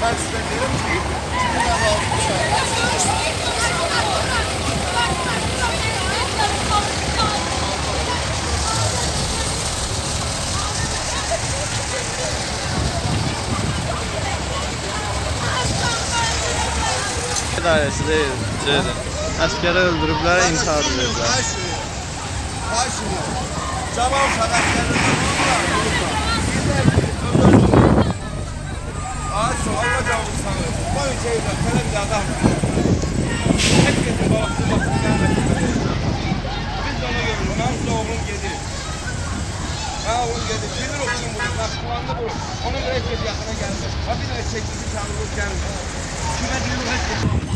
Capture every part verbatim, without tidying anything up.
Ben size derim ki, sizin kahvaltı İdaresi değil, Ceyda. Askeri öldürüblər, intihar ediblər. Başını, Camal Saraklar'ın ağaç soğanla cavur sanır. Bu ülkeyle böyle bir adam. Herkesin babası babası gelmedi. Biz de ona görürüz. Nasıl oğlum gelir. Ha oğlum gelir. Gelir oğlum bunu. Naklandı bu. Onun bir herkes yakına geldi. Ha bir de çektiği çağırılıp geldi. Kime diyor herkes.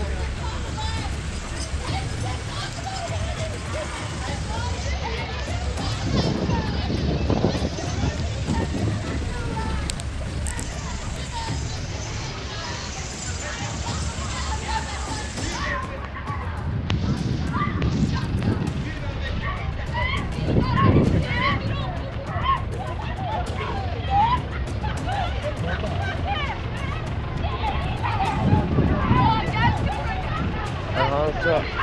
Harika.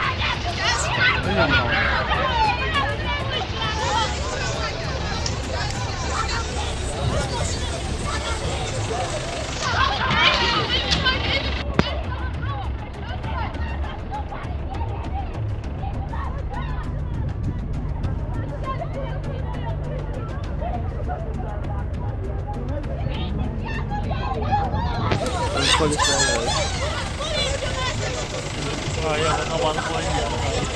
Polisler geldi. Hayır, ben amanı koyayım ya.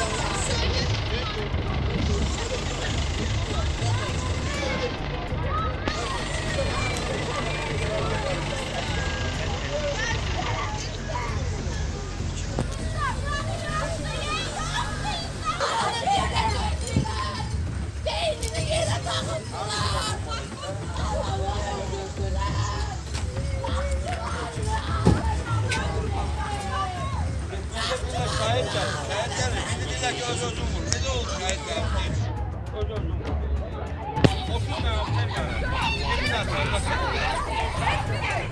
Şahit geldi. Şahit geldi. Bir dediler ki öz özüm vur. Ne de oldu şahit geldi. Öz özüm vur. otuz tane asker geldi. Yemin ederim.